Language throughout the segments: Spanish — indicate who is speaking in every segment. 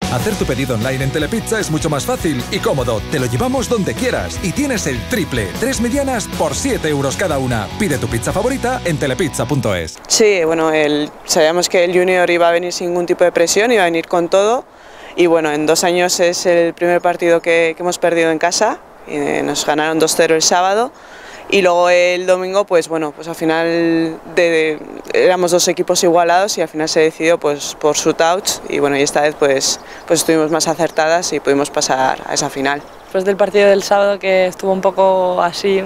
Speaker 1: Hacer tu pedido online en Telepizza es mucho más fácil y cómodo. Te lo llevamos donde quieras y tienes el triple. 3 medianas por 7 euros cada una. Pide tu pizza favorita en telepizza.es.
Speaker 2: Sí, bueno, sabíamos que el Junior iba a venir sin ningún tipo de presión, iba a venir con todo. Y bueno, en 2 años es el primer partido que hemos perdido en casa. Nos ganaron 2-0 el sábado. Y luego el domingo, pues bueno, pues al final éramos 2 equipos igualados y al final se decidió pues por shootouts y bueno, y esta vez pues estuvimos más acertadas y pudimos pasar a esa final.
Speaker 3: Después del partido del sábado, que estuvo un poco así,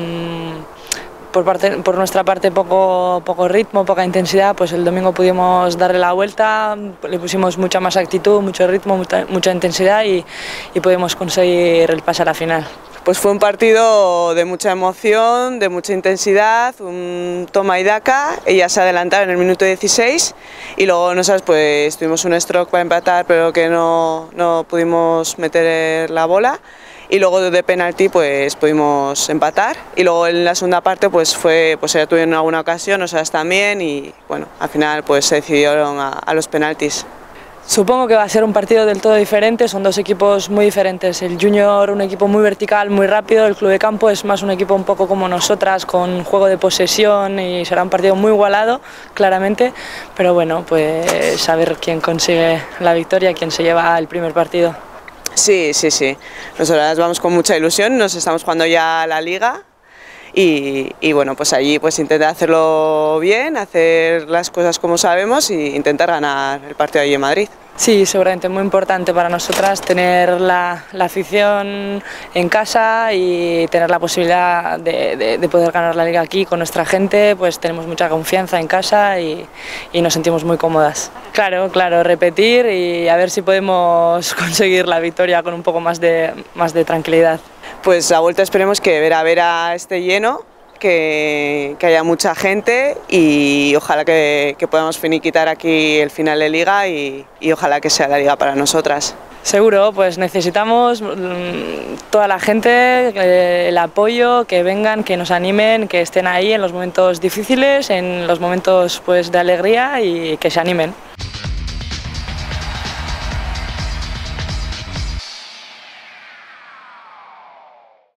Speaker 3: por nuestra parte poco ritmo, poca intensidad, pues el domingo pudimos darle la vuelta, le pusimos mucha más actitud, mucho ritmo, mucha intensidad y pudimos conseguir el pase a la final.
Speaker 2: Pues fue un partido de mucha emoción, de mucha intensidad, un toma y daca. Ellas se adelantaron en el minuto 16 y luego nosotros pues tuvimos un stroke para empatar, pero que no pudimos meter la bola. Y luego de penalti pues pudimos empatar y luego en la segunda parte pues ya tuvieron alguna ocasión, nosotras también, y bueno, al final pues se decidieron a los penaltis.
Speaker 3: Supongo que va a ser un partido del todo diferente, son 2 equipos muy diferentes. El Junior, un equipo muy vertical, muy rápido, el Club de Campo es más un equipo un poco como nosotras, con juego de posesión, y será un partido muy igualado, claramente, pero bueno, pues a ver quién consigue la victoria, quién se lleva el primer partido.
Speaker 2: Sí, nosotras vamos con mucha ilusión, nos estamos jugando ya la Liga. Y bueno, pues allí pues intentar hacerlo bien, hacer las cosas como sabemos e intentar ganar el partido allí en Madrid.
Speaker 3: Sí, seguramente muy importante para nosotras tener la afición en casa y tener la posibilidad de poder ganar la Liga aquí con nuestra gente, pues tenemos mucha confianza en casa y nos sentimos muy cómodas. Claro, repetir y a ver si podemos conseguir la victoria con un poco más de tranquilidad.
Speaker 2: Pues a vuelta esperemos que Vera esté lleno, que haya mucha gente y ojalá que podamos finiquitar aquí el final de Liga y ojalá que sea la Liga para nosotras.
Speaker 3: Seguro, pues necesitamos toda la gente, el apoyo, que vengan, que nos animen, que estén ahí en los momentos difíciles, en los momentos pues de alegría y que se animen.